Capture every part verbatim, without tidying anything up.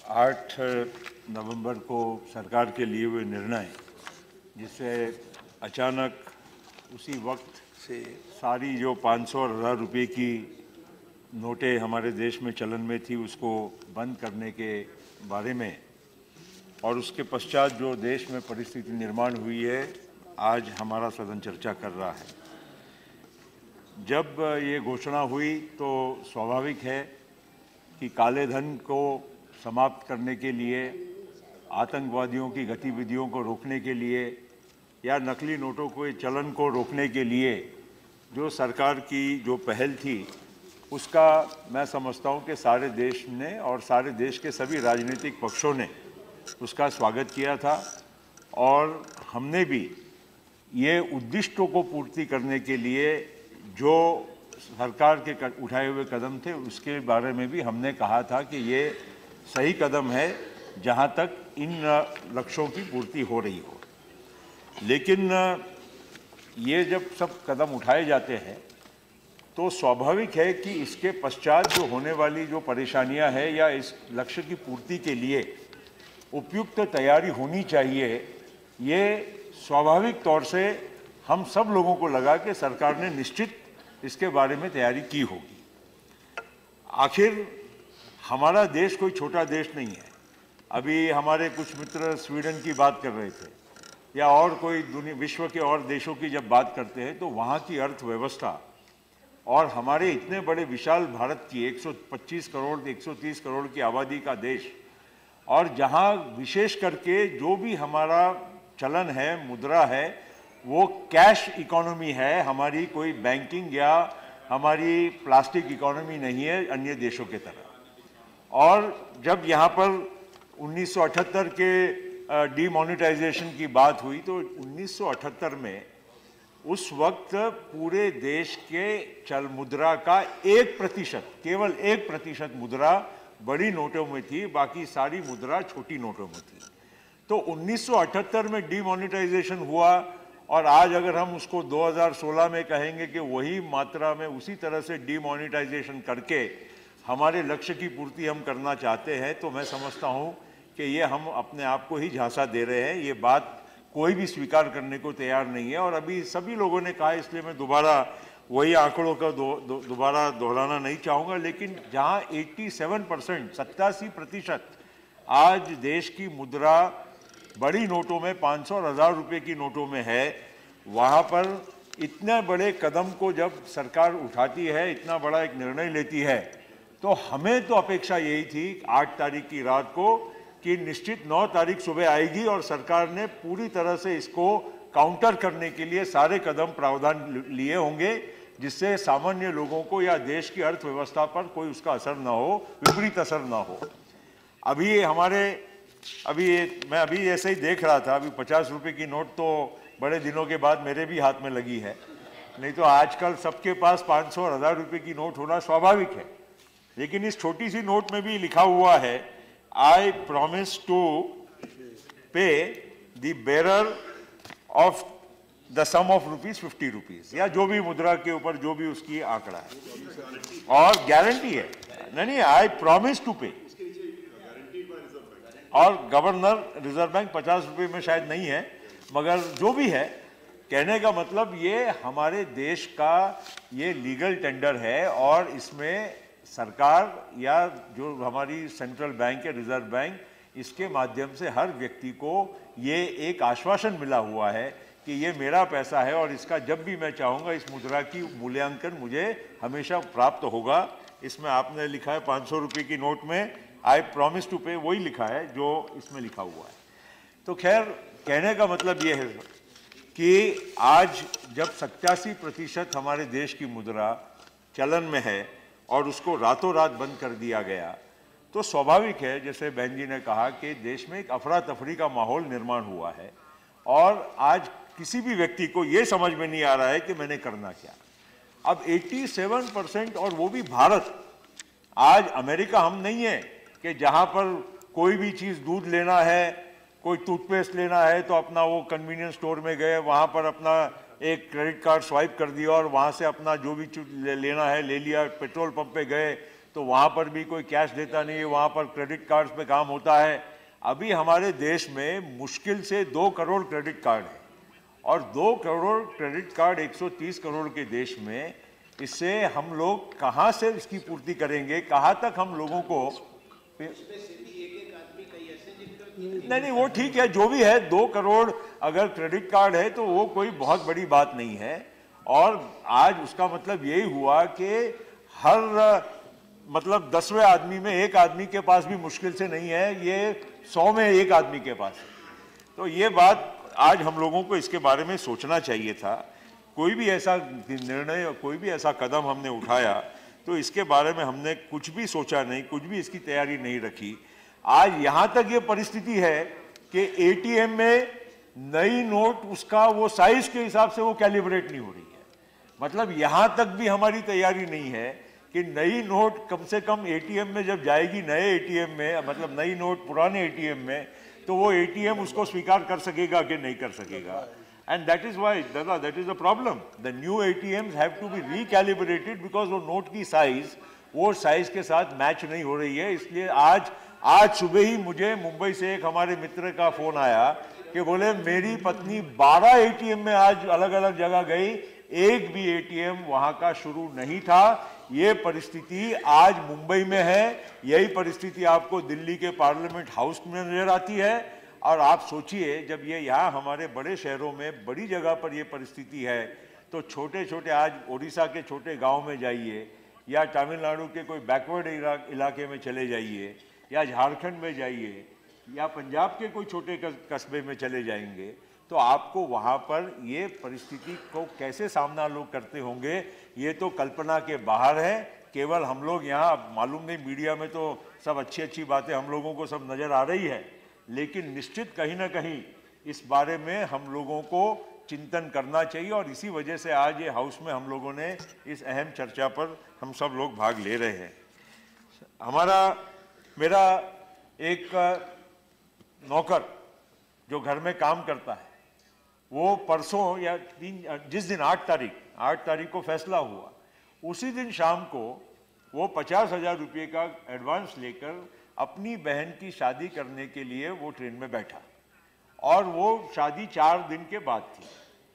आठ नवंबर को सरकार के लिए हुए निर्णय, जिससे अचानक उसी वक्त से सारी जो पाँच सौ और हज़ार रुपये की नोटें हमारे देश में चलन में थी उसको बंद करने के बारे में और उसके पश्चात जो देश में परिस्थिति निर्माण हुई है, आज हमारा सदन चर्चा कर रहा है। जब ये घोषणा हुई तो स्वाभाविक है कि काले धन को समाप्त करने के लिए, आतंकवादियों की गतिविधियों को रोकने के लिए या नकली नोटों के चलन को रोकने के लिए जो सरकार की जो पहल थी, उसका मैं समझता हूं कि सारे देश ने और सारे देश के सभी राजनीतिक पक्षों ने उसका स्वागत किया था और हमने भी ये उद्दिष्टों को पूर्ति करने के लिए जो सरकार के उठाए हुए कदम थे उसके बारे में भी हमने कहा था कि ये सही कदम है जहां तक इन लक्ष्यों की पूर्ति हो रही हो। लेकिन ये जब सब कदम उठाए जाते हैं तो स्वाभाविक है कि इसके पश्चात जो होने वाली जो परेशानियां हैं या इस लक्ष्य की पूर्ति के लिए उपयुक्त तैयारी होनी चाहिए, ये स्वाभाविक तौर से हम सब लोगों को लगा कि सरकार ने निश्चित इसके बारे में तैयारी की होगी। आखिर हमारा देश कोई छोटा देश नहीं है। अभी हमारे कुछ मित्र स्वीडन की बात कर रहे थे या और कोई दुनिया विश्व के और देशों की जब बात करते हैं तो वहाँ की अर्थव्यवस्था और हमारे इतने बड़े विशाल भारत की एक सौ पच्चीस करोड़ एक सौ तीस करोड़ की आबादी का देश और जहाँ विशेष करके जो भी हमारा चलन है, मुद्रा है, वो कैश इकोनॉमी है, हमारी कोई बैंकिंग या हमारी प्लास्टिक इकोनॉमी नहीं है अन्य देशों के तरह। और जब यहाँ पर उन्नीस सौ अठहत्तर के डीमोनेटाइजेशन की बात हुई तो उन्नीस सौ अठहत्तर में उस वक्त पूरे देश के चल मुद्रा का एक प्रतिशत केवल एक प्रतिशत मुद्रा बड़ी नोटों में थी, बाकी सारी मुद्रा छोटी नोटों में थी। तो उन्नीस सौ अठहत्तर में डीमोनेटाइजेशन हुआ और आज अगर हम उसको दो हज़ार सोलह में कहेंगे कि वही मात्रा में उसी तरह से डीमोनेटाइजेशन करके हमारे लक्ष्य की पूर्ति हम करना चाहते हैं, तो मैं समझता हूं कि ये हम अपने आप को ही झांसा दे रहे हैं। ये बात कोई भी स्वीकार करने को तैयार नहीं है और अभी सभी लोगों ने कहा, इसलिए मैं दोबारा वही आंकड़ों का दो, दो, दोबारा दोहराना नहीं चाहूँगा। लेकिन जहाँ सत्तासी परसेंट सत्तासी प्रतिशत आज देश की मुद्रा बड़ी नोटों में पाँच सौ और हज़ार रुपये की नोटों में है, वहाँ पर इतने बड़े कदम को जब सरकार उठाती है, इतना बड़ा एक निर्णय लेती है, तो हमें तो अपेक्षा यही थी आठ तारीख की रात को कि निश्चित नौ तारीख सुबह आएगी और सरकार ने पूरी तरह से इसको काउंटर करने के लिए सारे कदम प्रावधान लिए होंगे, जिससे सामान्य लोगों को या देश की अर्थव्यवस्था पर कोई उसका असर ना हो, विपरीत असर ना हो। अभी हमारे अभी मैं अभी ऐसे ही देख रहा था, अभी पचास रुपये की नोट तो बड़े दिनों के बाद मेरे भी हाथ में लगी है, नहीं तो आजकल सबके पास पाँच सौ और हज़ार रुपये की नोट होना स्वाभाविक है। लेकिन इस छोटी सी नोट में भी लिखा हुआ है, I promise to pay the bearer of the sum of rupees fifty rupees, या जो भी मुद्रा के ऊपर जो भी उसकी आंकड़ा है और गारंटी है, नहीं नहीं आई प्रॉमिस टू पे। और गवर्नर रिजर्व बैंक पचास रुपये में शायद नहीं है, मगर जो भी है, कहने का मतलब ये हमारे देश का ये लीगल टेंडर है और इसमें सरकार या जो हमारी सेंट्रल बैंक है, रिजर्व बैंक, इसके माध्यम से हर व्यक्ति को ये एक आश्वासन मिला हुआ है कि ये मेरा पैसा है और इसका जब भी मैं चाहूँगा इस मुद्रा की मूल्यांकन मुझे हमेशा प्राप्त होगा। इसमें आपने लिखा है पाँच सौ रुपये की नोट में आई प्रॉमिस टू पे, वही लिखा है जो इसमें लिखा हुआ है। तो खैर, कहने का मतलब ये है कि आज जब सत्तासी प्रतिशत हमारे देश की मुद्रा चलन में है और उसको रातों रात बंद कर दिया गया, तो स्वाभाविक है, जैसे बहन जी ने कहा, कि देश में एक अफरा तफरी का माहौल निर्माण हुआ है और आज किसी भी व्यक्ति को ये समझ में नहीं आ रहा है कि मैंने करना क्या। अब सत्तासी परसेंट, और वो भी भारत, आज अमेरिका हम नहीं है कि जहाँ पर कोई भी चीज़, दूध लेना है, कोई टूथपेस्ट लेना है तो अपना वो कन्वीनियंस स्टोर में गए, वहाँ पर अपना एक क्रेडिट कार्ड स्वाइप कर दिया और वहाँ से अपना जो भी चीज लेना है ले लिया, पेट्रोल पंप पे गए तो वहाँ पर भी कोई कैश देता नहीं है, वहाँ पर क्रेडिट कार्ड्स पे काम होता है। अभी हमारे देश में मुश्किल से दो करोड़ क्रेडिट कार्ड है, और दो करोड़ क्रेडिट कार्ड एक सौ तीस करोड़ के देश में, इससे हम लोग कहाँ से इसकी पूर्ति करेंगे? कहाँ तक हम लोगों को? नहीं नहीं वो ठीक है, जो भी है, दो करोड़ अगर क्रेडिट कार्ड है तो वो कोई बहुत बड़ी बात नहीं है। और आज उसका मतलब यही हुआ कि हर मतलब दसवें आदमी में एक आदमी के पास भी मुश्किल से नहीं है, ये सौ में एक आदमी के पास है। तो ये बात आज हम लोगों को इसके बारे में सोचना चाहिए था। कोई भी ऐसा निर्णय, कोई भी ऐसा कदम हमने उठाया तो इसके बारे में हमने कुछ भी सोचा नहीं, कुछ भी इसकी तैयारी नहीं रखी। आज यहाँ तक ये परिस्थिति है कि एटीएम में नई नोट उसका वो साइज के हिसाब से वो कैलिब्रेट नहीं हो रही है। मतलब यहाँ तक भी हमारी तैयारी नहीं है कि नई नोट कम से कम एटीएम में जब जाएगी, नए एटीएम में, मतलब नई नोट पुराने एटीएम में, तो वो एटीएम उसको स्वीकार कर सकेगा कि नहीं कर सकेगा। एंड दैट इज व्हाई दादा, that is the problem. The new ATMs have to be recalibrated because वो नोट की साइज वो साइज के साथ मैच नहीं हो रही है। इसलिए आज आज सुबह ही मुझे मुंबई से एक हमारे मित्र का फोन आया कि बोले मेरी पत्नी बारह एटीएम में आज अलग अलग जगह गई, एक भी एटीएम वहां का शुरू नहीं था। ये परिस्थिति आज मुंबई में है, यही परिस्थिति आपको दिल्ली के पार्लियामेंट हाउस में नजर आती है। और आप सोचिए, जब ये यहाँ हमारे बड़े शहरों में बड़ी जगह पर ये परिस्थिति है, तो छोटे छोटे, आज उड़ीसा के छोटे गांव में जाइए, या तमिलनाडु के कोई बैकवर्ड इलाके में चले जाइए, या झारखंड में जाइए, या पंजाब के कोई छोटे कस्बे में चले जाएंगे, तो आपको वहाँ पर ये परिस्थिति को कैसे सामना लोग करते होंगे, ये तो कल्पना के बाहर है। केवल हम लोग यहाँ, मालूम नहीं, मीडिया में तो सब अच्छी अच्छी बातें हम लोगों को सब नज़र आ रही है, लेकिन निश्चित कहीं ना कहीं इस बारे में हम लोगों को चिंतन करना चाहिए। और इसी वजह से आज ये हाउस में हम लोगों ने इस अहम चर्चा पर हम सब लोग भाग ले रहे हैं। हमारा मेरा एक नौकर जो घर में काम करता है, वो परसों या तीन जिस दिन आठ तारीख आठ तारीख को फैसला हुआ, उसी दिन शाम को वो पचास हजार रुपये का एडवांस लेकर अपनी बहन की शादी करने के लिए वो ट्रेन में बैठा। और वो शादी चार दिन के बाद थी।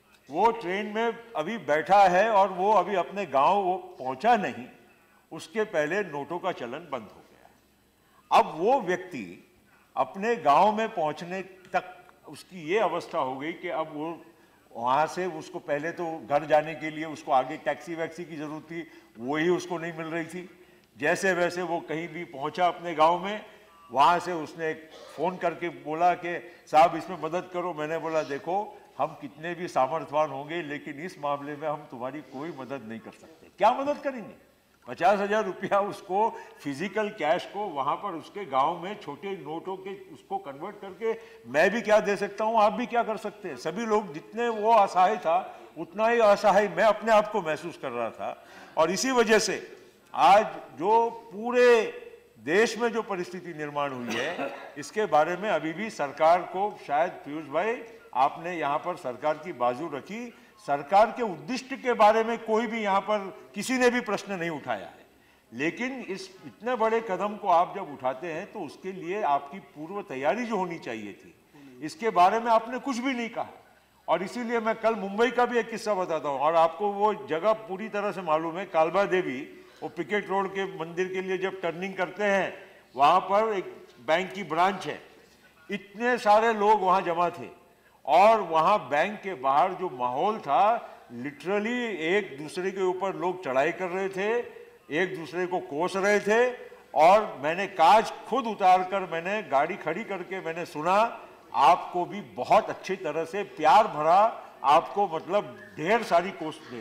वो ट्रेन में अभी बैठा है और वो अभी अपने गांव वो पहुंचा नहीं, उसके पहले नोटों का चलन बंद हो गया। अब वो व्यक्ति अपने गांव में पहुंचने तक उसकी ये अवस्था हो गई कि अब वो वहाँ से, उसको पहले तो घर जाने के लिए उसको आगे टैक्सी वैक्सी की ज़रूरत थी, वो ही उसको नहीं मिल रही थी। जैसे वैसे वो कहीं भी पहुँचा अपने गांव में, वहाँ से उसने फ़ोन करके बोला कि साहब इसमें मदद करो। मैंने बोला देखो, हम कितने भी सामर्थ्यवान होंगे, लेकिन इस मामले में हम तुम्हारी कोई मदद नहीं कर सकते। क्या मदद करेंगे? पचास हजार रुपया उसको फिजिकल कैश को वहाँ पर उसके गांव में छोटे नोटों के उसको कन्वर्ट करके मैं भी क्या दे सकता हूँ, आप भी क्या कर सकते हैं। सभी लोग, जितने वो असहाय था उतना ही असहाय मैं अपने आप को महसूस कर रहा था। और इसी वजह से आज जो पूरे देश में जो परिस्थिति निर्माण हुई है, इसके बारे में अभी भी सरकार को, शायद पीयूष भाई आपने यहाँ पर सरकार की बाजू रखी, सरकार के उद्दिष्ट के बारे में कोई भी यहाँ पर किसी ने भी प्रश्न नहीं उठाया है। लेकिन इस इतने बड़े कदम को आप जब उठाते हैं तो उसके लिए आपकी पूर्व तैयारी जो होनी चाहिए थी, इसके बारे में आपने कुछ भी नहीं कहा। और इसीलिए मैं कल मुंबई का भी एक किस्सा बताता हूँ, और आपको वो जगह पूरी तरह से मालूम है, कालबा देवी, वो पिकेट रोड के मंदिर के लिए जब टर्निंग करते हैं, वहाँ पर एक बैंक की ब्रांच है, इतने सारे लोग वहाँ जमा थे, और वहाँ बैंक के बाहर जो माहौल था, लिटरली एक दूसरे के ऊपर लोग चढ़ाई कर रहे थे, एक दूसरे को कोस रहे थे। और मैंने कांच खुद उतार कर, मैंने गाड़ी खड़ी करके मैंने सुना, आपको भी बहुत अच्छी तरह से प्यार भरा, आपको मतलब ढेर सारी कोस दे रहे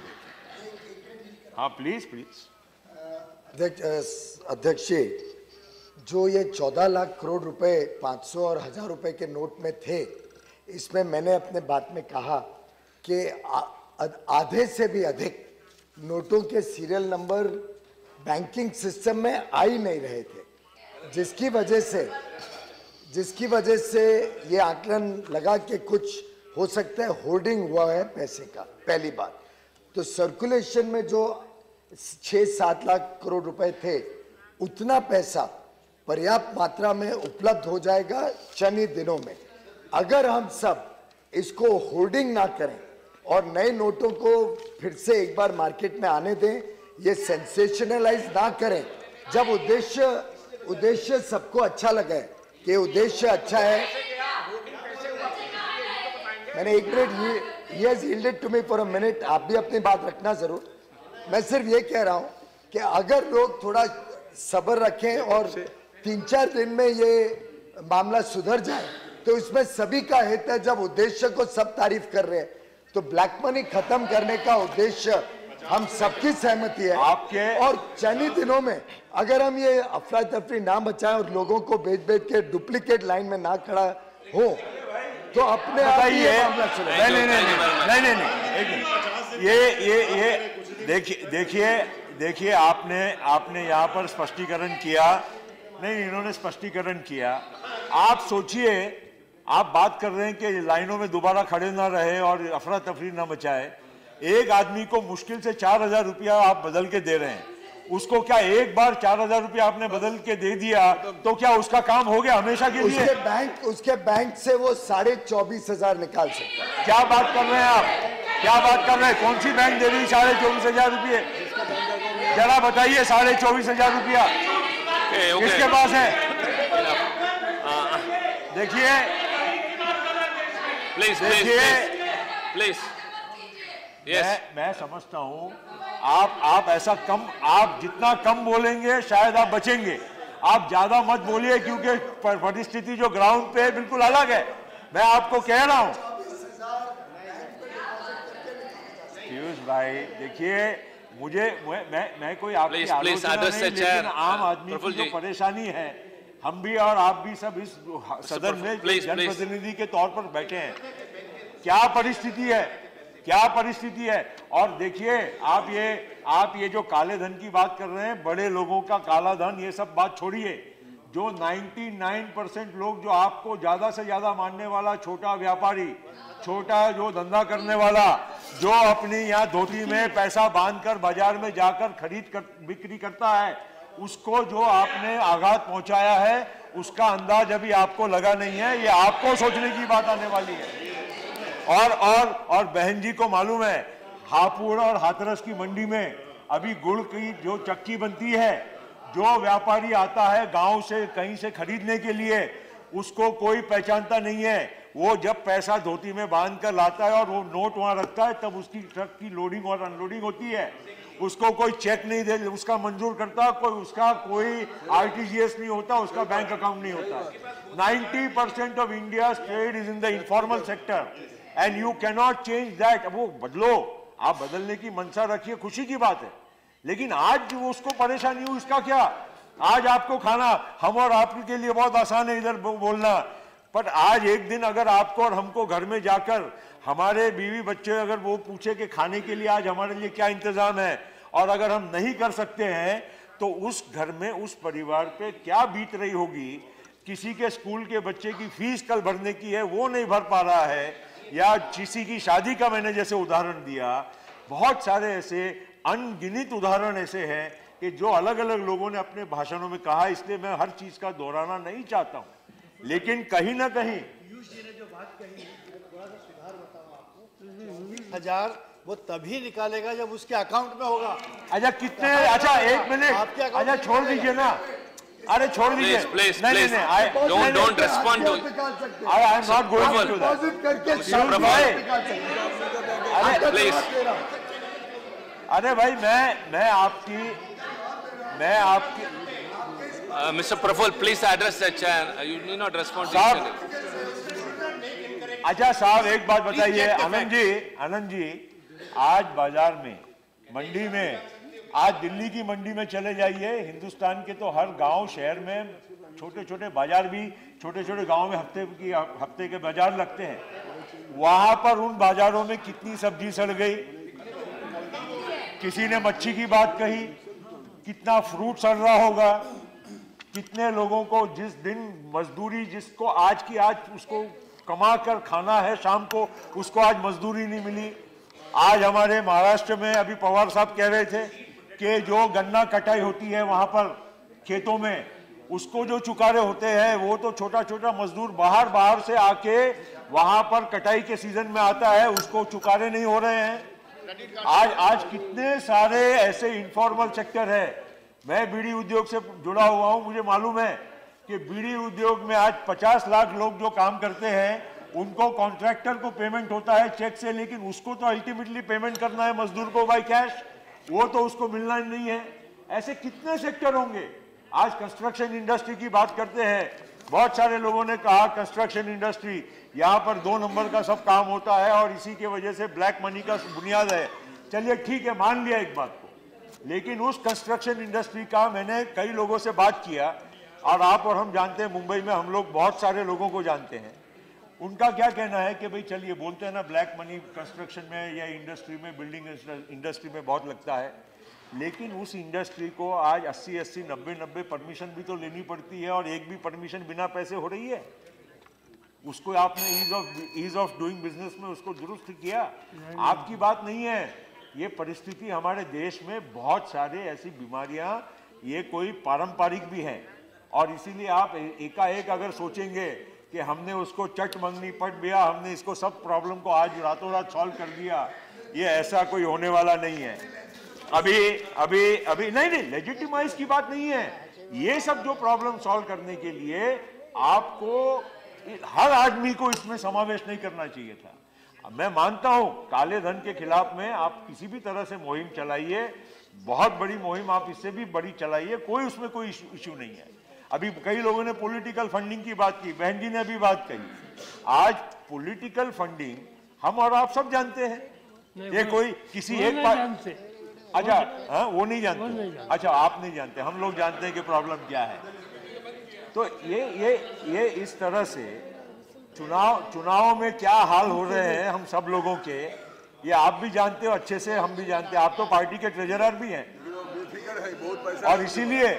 थे। हाँ प्लीज प्लीज। अध्यक्ष जी, जो ये चौदह लाख करोड़ रुपए पाँच सौ और हजार रुपए के नोट में थे, इसमें मैंने अपने बात में कहा कि आधे से भी अधिक नोटों के सीरियल नंबर बैंकिंग सिस्टम में आ ही नहीं रहे थे, जिसकी वजह से जिसकी वजह से ये आकलन लगा कि कुछ हो सकता है होर्डिंग हुआ है पैसे का। पहली बात तो सर्कुलेशन में जो छः सात लाख करोड़ रुपए थे, उतना पैसा पर्याप्त मात्रा में उपलब्ध हो जाएगा चंद ही दिनों में। अगर हम सब इसको होर्डिंग ना करें और नए नोटों को फिर से एक बार मार्केट में आने दें, ये सेंसेशनलाइज ना करें, जब उद्देश्य उद्देश्य सबको अच्छा लगे कि उद्देश्य अच्छा है। मैंने एक मिनट, ये has yielded to me for a minute, आप भी अपनी बात रखना जरूर। मैं सिर्फ ये कह रहा हूं कि अगर लोग थोड़ा सब्र रखें और तीन चार दिन में ये मामला सुधर जाए तो इसमें सभी का हित है। जब उद्देश्य को सब तारीफ कर रहे हैं तो ब्लैक मनी खत्म करने का उद्देश्य हम सबकी सहमति है आपके, और चंद ही दिनों में अगर हम ये अफरा तफरी ना बचाएं और लोगों को बेच बेच के डुप्लीकेट लाइन में ना खड़ा हो तो अपने आप ही ये मामला सुधरेगा। नहीं नहीं नहीं नहीं नहीं एक मिनट, ये ये ये देखिए देखिए देखिए आपने आपने यहाँ पर स्पष्टीकरण किया, नहीं इन्होंने स्पष्टीकरण किया। आप सोचिए, आप बात कर रहे हैं कि लाइनों में दोबारा खड़े ना रहे और अफरा तफरी ना मचाए। एक आदमी को मुश्किल से चार हजार रुपया आप बदल के दे रहे हैं, उसको क्या एक बार चार हजार रुपया आपने बदल के दे दिया तो क्या उसका काम हो गया हमेशा के लिए? उसके बैंक उसके बैंक से वो साढ़े चौबीस हजार निकाल सकता है। क्या बात कर रहे हैं आप, क्या बात कर रहे हैं? कौन सी बैंक दे रही साढ़े चौबीस हजार रुपये? जरा बताइए, साढ़े चौबीस हजार रुपया किसके पास है? देखिए प्लीज देखिए प्लीज मैं मैं समझता हूं आप आप ऐसा कम, आप जितना कम बोलेंगे शायद आप बचेंगे। आप ज्यादा मत बोलिए क्योंकि परिस्थिति जो ग्राउंड पे है बिल्कुल अलग है। मैं आपको कह रहा हूं पीयूष भाई, देखिए मुझे मैं मैं, मैं कोई आपकी Please, please, आलोचना address नहीं, the chair. लेकिन आम आदमी प्रफुल्ल की जो जी। परेशानी है, हम भी और आप भी सब इस सदन में Please, please. जनप्रतिनिधि के तौर पर बैठे हैं। क्या परिस्थिति है, क्या परिस्थिति है? और देखिए आप ये आप ये जो काले धन की बात कर रहे हैं, बड़े लोगों का काला धन, ये सब बात छोड़िए। जो निन्यानवे परसेंट लोग जो आपको ज्यादा से ज्यादा मानने वाला छोटा व्यापारी, छोटा जो धंधा करने वाला, जो अपनी यहाँ धोती में पैसा बांधकर बाजार में जाकर खरीद कर बिक्री करता है, उसको जो आपने आघात पहुंचाया है उसका अंदाज अभी आपको लगा नहीं है। ये आपको सोचने की बात आने वाली है। और और और बहन जी को मालूम है, हापुड़ और हाथरस की मंडी में अभी गुड़ की जो चक्की बनती है, जो व्यापारी आता है गांव से कहीं से खरीदने के लिए, उसको कोई पहचानता नहीं है। वो जब पैसा धोती में बांध कर लाता है और वो नोट वहां रखता है, तब उसकी ट्रक की लोडिंग और अनलोडिंग होती है। उसको कोई चेक नहीं दे, उसका मंजूर करता, कोई उसका कोई आरटीजीएस नहीं होता, उसका बैंक अकाउंट नहीं होता। Ninety percent of India trade is in the informal sector and you cannot change that. वो बदलो, आप बदलने की मंशा रखिए, खुशी की बात है, लेकिन आज जो उसको परेशानी हुई उसका क्या? आज आपको खाना, हम और आपके लिए बहुत आसान है इधर बोलना, पर आज एक दिन अगर आपको और हमको घर में जाकर हमारे बीवी बच्चे अगर वो पूछे कि खाने के लिए आज हमारे लिए क्या इंतजाम है, और अगर हम नहीं कर सकते हैं तो उस घर में उस परिवार पे क्या बीत रही होगी। किसी के स्कूल के बच्चे की फीस कल भरने की है, वो नहीं भर पा रहा है, या किसी की शादी का मैंने जैसे उदाहरण दिया, बहुत सारे ऐसे अनगिनत उदाहरण ऐसे हैं कि जो अलग अलग लोगों ने अपने भाषणों में कहा, इसलिए मैं हर चीज का दोहराना नहीं चाहता हूं। लेकिन कहीं ना कहीं जो बात कही थोड़ा सा सुधार बताओ आपको, उन्नीस हजार वो तभी निकालेगा जब उसके अकाउंट में होगा। अच्छा कितने, अच्छा एक मिनट, अच्छा छोड़ दीजिए ना, अरे छोड़ दीजिए, प्लीज नहीं प्लीज नहीं I don't don't respond to I I am not going to that. Deposit करके प्रभु, अरे प्लीज अरे भाई मैं मैं आपकी मैं आपकी mister Praful, please address the chair, you need not respond to साहब, अच्छा साहब एक बात बताइए, आनंद जी आनंद जी आज बाजार में, मंडी में, आज दिल्ली की मंडी में चले जाइए, हिंदुस्तान के तो हर गांव शहर में छोटे छोटे बाजार भी, छोटे छोटे गांव में हफ्ते की हफ्ते के बाजार लगते हैं। वहां पर उन बाजारों में कितनी सब्जी सड़ गई, किसी ने मच्छी की बात कही, कितना फ्रूट सड़ रहा होगा, कितने लोगों को जिस दिन मजदूरी, जिसको आज की आज उसको कमा कर खाना है शाम को, उसको आज मजदूरी नहीं मिली। आज हमारे महाराष्ट्र में अभी पवार साहब कह रहे थे कि जो गन्ना कटाई होती है वहां पर खेतों में, उसको जो चुकारे होते हैं वो तो छोटा छोटा मजदूर बाहर बाहर से आके वहां पर कटाई के सीजन में आता है, उसको चुकारे नहीं हो रहे हैं। आज आज कितने सारे ऐसे इनफॉर्मल सेक्टर है। मैं बीड़ी उद्योग से जुड़ा हुआ हूं, मुझे मालूम है कि बीड़ी उद्योग में आज पचास लाख लोग जो काम करते हैं उनको कॉन्ट्रैक्टर को पेमेंट होता है चेक से, लेकिन उसको तो अल्टीमेटली पेमेंट करना है मजदूर को बाय कैश, वो तो उसको मिलना नहीं है। ऐसे कितने सेक्टर होंगे। आज कंस्ट्रक्शन इंडस्ट्री की बात करते हैं, बहुत सारे लोगों ने कहा कंस्ट्रक्शन इंडस्ट्री यहाँ पर दो नंबर का सब काम होता है और इसी के वजह से ब्लैक मनी का बुनियाद है। चलिए ठीक है, मान लिया एक बात को, लेकिन उस कंस्ट्रक्शन इंडस्ट्री का मैंने कई लोगों से बात किया और आप और हम जानते हैं, मुंबई में हम लोग बहुत सारे लोगों को जानते हैं। उनका क्या कहना है कि भाई चलिए बोलते हैं ना ब्लैक मनी कंस्ट्रक्शन में या इंडस्ट्री में, बिल्डिंग इंडस्ट्री में बहुत लगता है, लेकिन उस इंडस्ट्री को आज अस्सी अस्सी नब्बे नब्बे परमिशन भी तो लेनी पड़ती है और एक भी परमिशन बिना पैसे हो रही है। उसको आपने ease of ease of doing business में उसको दुरुस्त किया। आपकी बात नहीं है, ये परिस्थिति हमारे देश में बहुत सारे ऐसी बीमारियां, ये कोई पारंपरिक भी है और इसीलिए आप एकाएक अगर सोचेंगे कि हमने उसको चट मंगनी पट दिया, हमने इसको सब प्रॉब्लम को आज रातों रात सॉल्व कर दिया, ये ऐसा कोई होने वाला नहीं है। अभी अभी अभी नहीं नहीं लेजिटिमाइज की बात नहीं है। ये सब जो प्रॉब्लम सॉल्व करने के लिए आपको हर आदमी को इसमें समावेश नहीं करना चाहिए था। मैं मानता हूं काले धन के खिलाफ में आप किसी भी तरह से मुहिम चलाइए, बहुत बड़ी मुहिम आप इससे भी बड़ी चलाइए, कोई उसमें कोई इशू नहीं है। अभी कई लोगों ने पॉलिटिकल फंडिंग की बात की, बहन जी ने भी बात कही। आज पॉलिटिकल फंडिंग हम और आप सब जानते हैं, ये कोई किसी एक पार्टी, अच्छा हाँ वो नहीं जानते, अच्छा आप नहीं जानते, हम लोग जानते हैं कि प्रॉब्लम क्या है। तो ये ये ये इस तरह से चुनाव चुनाव में क्या हाल हो रहे हैं हम सब लोगों के, ये आप भी जानते हो अच्छे से, हम भी जानते हैं। आप तो पार्टी के ट्रेजरर भी हैं और इसीलिए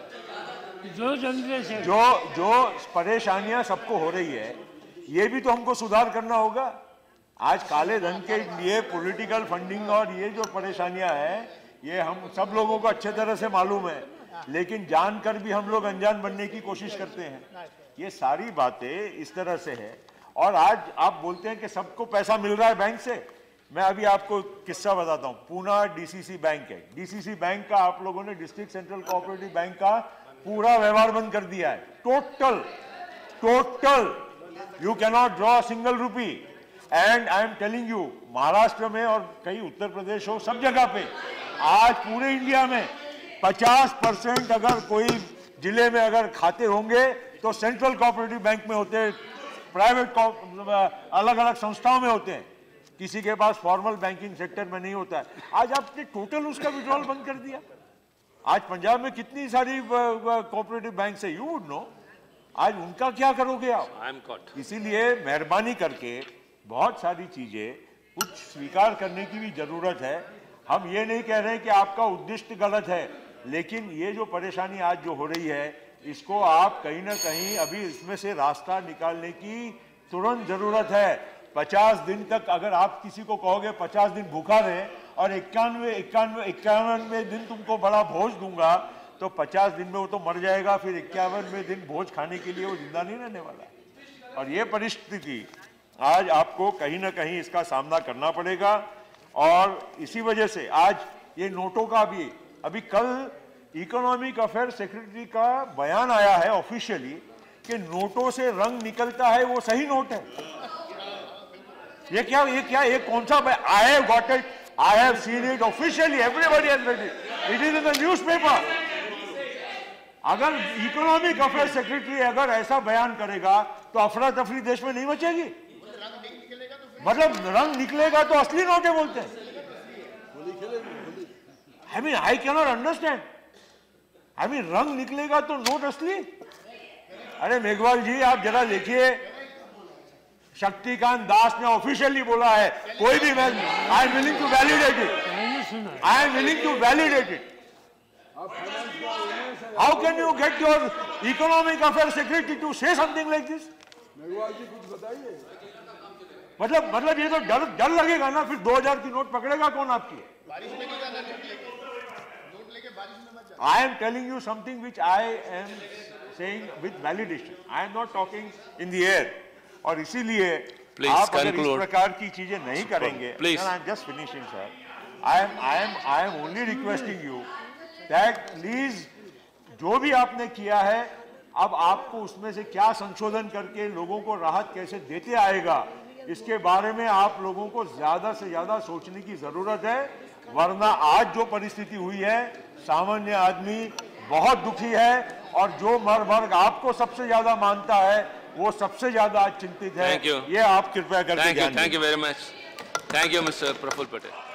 जो जनरेशन जो जो परेशानियां सबको हो रही है, ये भी तो हमको सुधार करना होगा। आज काले धन के लिए पॉलिटिकल फंडिंग और ये जो परेशानियां हैं, ये हम सब लोगों को अच्छे तरह से मालूम है, लेकिन जानकर भी हम लोग अनजान बनने की कोशिश करते हैं। ये सारी बातें इस तरह से है। और आज आप बोलते हैं कि सबको पैसा मिल रहा है बैंक से। मैं अभी आपको किस्सा बताता हूँ। पूना डीसीसी बैंक है, डीसीसी बैंक का आप लोगों ने, डिस्ट्रिक्ट सेंट्रल कोऑपरेटिव बैंक का पूरा व्यवहार बंद कर दिया है। Total total you can not draw single rupee. And I am telling you, Maharashtra में और कई उत्तर प्रदेश हो, सब जगह पे आज पूरे इंडिया में पचास परसेंट अगर कोई जिले में अगर खाते होंगे तो सेंट्रल कोऑपरेटिव बैंक में होते हैं, प्राइवेट अलग अलग संस्थाओं में होते हैं, किसी के पास फॉर्मल बैंकिंग सेक्टर में नहीं होता है। आज आपने टोटल उसका विड्रॉल बंद कर दिया। आज पंजाब में कितनी सारी कोऑपरेटिव बैंक है, यू वुड नो। आज उनका क्या करोगे आप? इसीलिए मेहरबानी करके बहुत सारी चीजें कुछ स्वीकार करने की भी जरूरत है। हम ये नहीं कह रहे कि आपका उद्देश्य गलत है, लेकिन ये जो परेशानी आज जो हो रही है, इसको आप कहीं ना कहीं अभी इसमें से रास्ता निकालने की तुरंत जरूरत है। पचास दिन तक अगर आप किसी को कहोगे पचास दिन भूखा रहे और इक्यानवे इक्यानवे इक्यावनवे दिन तुमको बड़ा भोज दूंगा, तो पचास दिन में वो तो मर जाएगा, फिर इक्यावनवे दिन भोज खाने के लिए वो जिंदा नहीं रहने वाला। और ये परिस्थिति आज आपको कहीं ना कहीं इसका सामना करना पड़ेगा। और इसी वजह से आज ये नोटों का भी, अभी कल इकोनॉमिक अफेयर सेक्रेटरी का बयान आया है ऑफिशियली कि नोटों से रंग निकलता है वो सही नोट है। ये क्या ये क्या ये कौन सा? I have got it, I have seen it officially, everybody has read it, it is in the newspaper. अगर इकोनॉमिक अफेयर सेक्रेटरी अगर ऐसा बयान करेगा तो अफरा तफरी देश में नहीं बचेगी। मतलब रंग निकलेगा तो असली नोटें बोलते हैं। I mean I can not understand. I mean रंग निकलेगा तो नोट असली? अरे मेघवाल जी आप जरा देखिए, शक्तिकांत दास ने ऑफिशियली बोला है, कोई भी मैं I am willing to validate it, I am willing to validate it. How can you get your economic affair secretary to say something like this? Meghwal ji कुछ बताइए। मतलब मतलब ये तो डर डर लगेगा ना, फिर दो हजार की नोट पकड़ेगा कौन आपकी? I am telling you something which I am saying with validation. I am not talking in the air. और इसीलिए Please आप अगर इस conclude. प्रकार की चीजें नहीं करेंगे, Please. then I am just finishing, sir. I am, I am, I am only requesting you that please जो भी आपने किया है, अब आपको उसमें से क्या संशोधन करके लोगों को राहत कैसे देते आएगा, इसके बारे में आप लोगों को ज्यादा से ज्यादा सोचने की जरूरत है, वरना आज जो परिस्थिति हुई है, सामान्य आदमी बहुत दुखी है और जो मर वर्ग आपको सबसे ज्यादा मानता है, वो सबसे ज्यादा आज चिंतित है। Thank you. ये आप कृपया करके Thank you, ध्यान thank you दें। very much. Thank you, Mister Praful Patel.